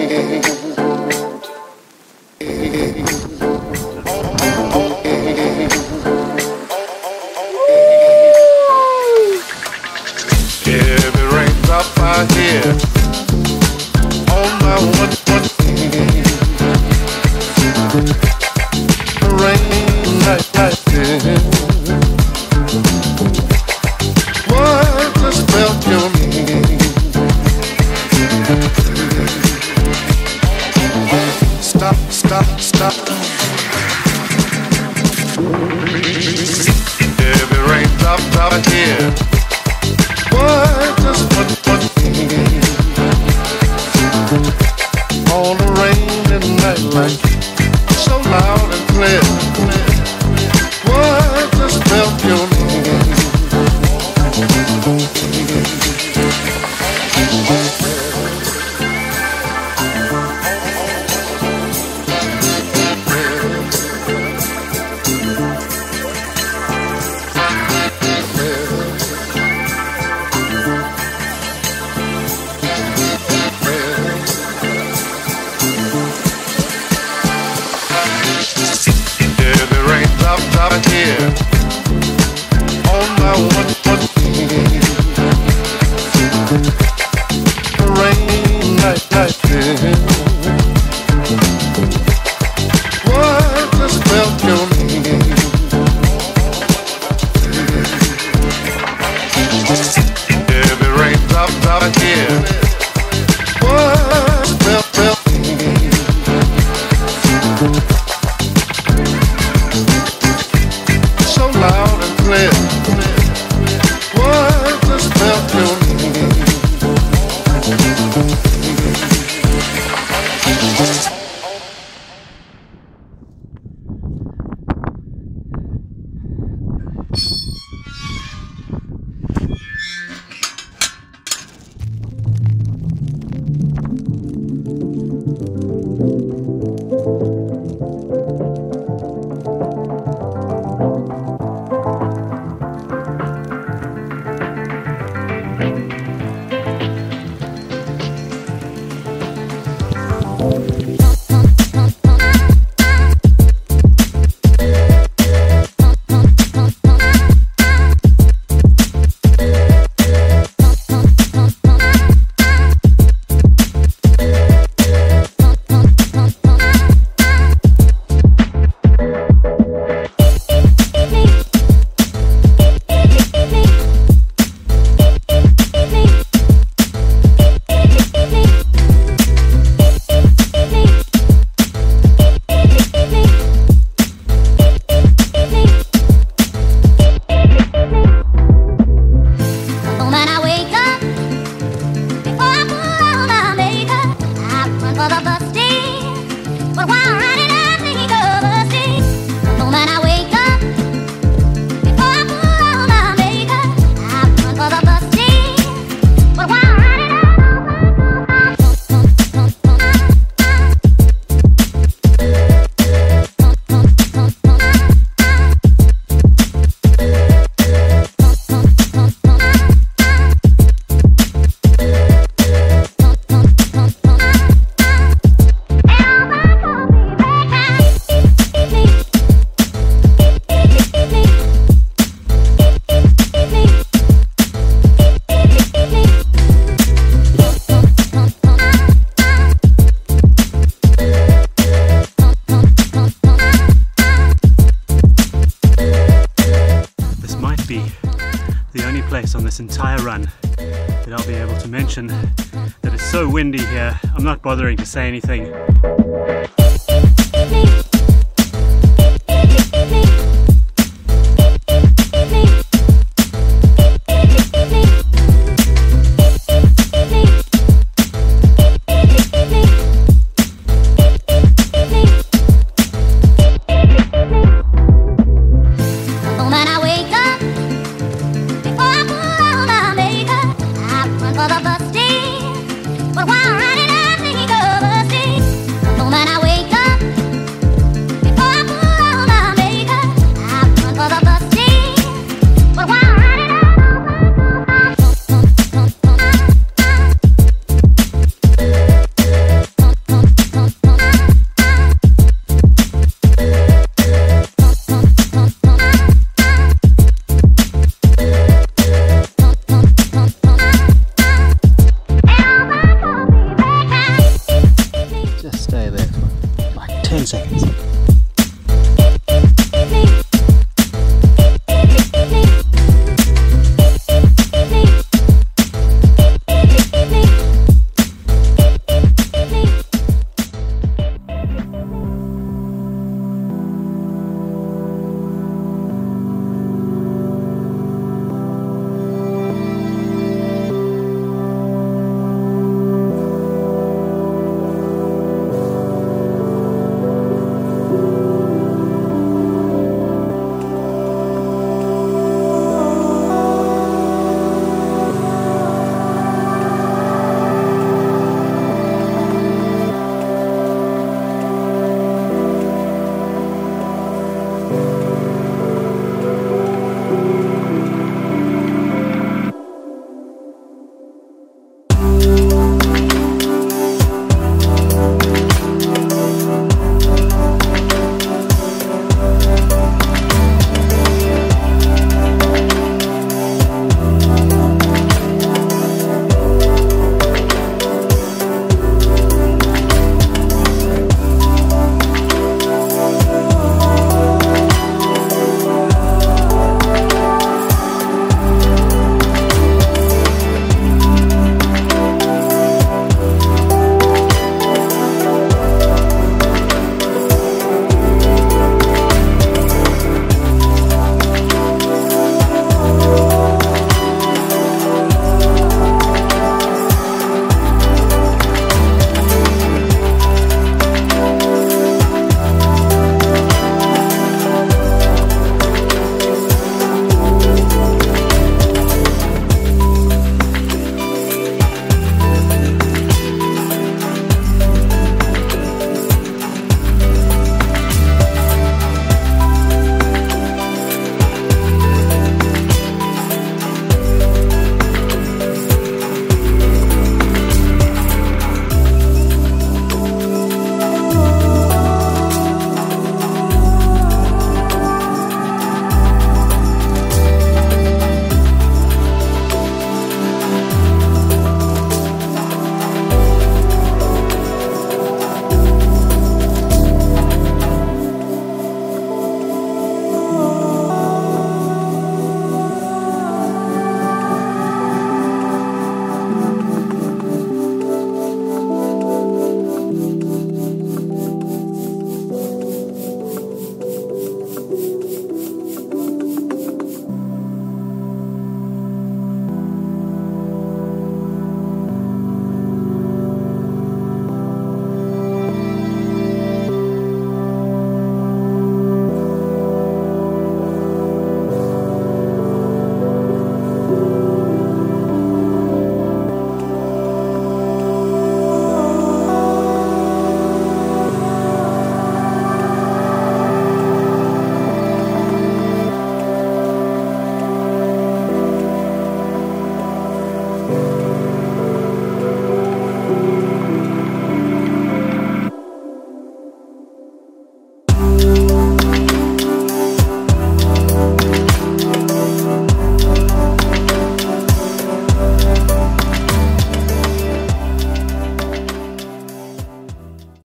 Heavy raindrop out here on my one. Rain like this. What just felt your need? Stop, stop, stop. Heavy raindrop out here. What just what on a rainy night like so loud and clear? What just felt your need? Out here on my one. Rain like this. What just felt your need? Heavy raindrops out here. What felt so loud and clear? What just felt your need? The only place on this entire run that I'll be able to mention that it's so windy here, I'm not bothering to say anything. But while running, I think of a stick. No man I wait. seconds.